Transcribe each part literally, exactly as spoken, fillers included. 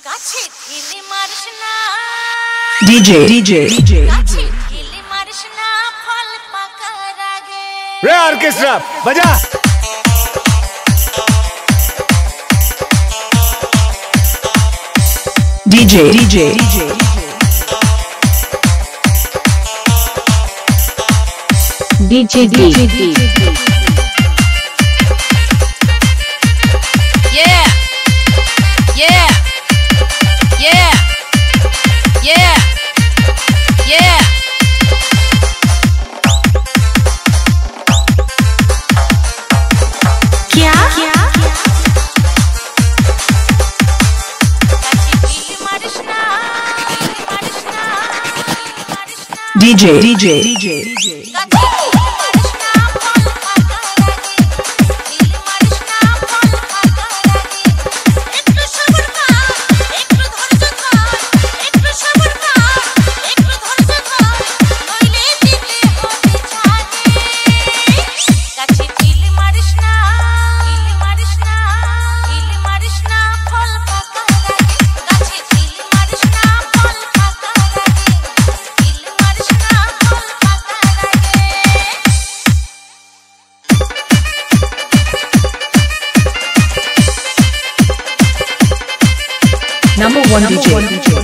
D J D J D J रे orchestra बजा। D J D J D J D J D J Yeah, yeah, yeah, yeah, yeah. क्या D J D J D J D J Number one D J.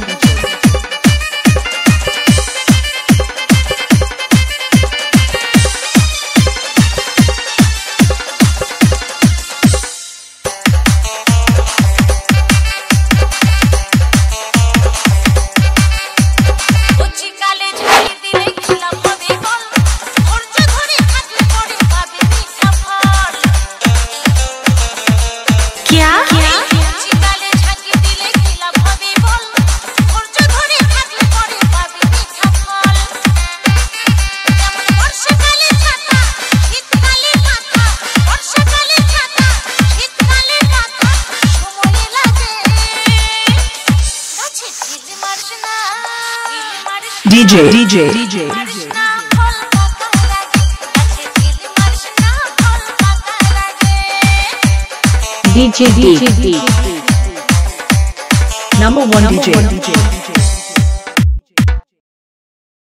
D J D J D J D J D J Number one D J.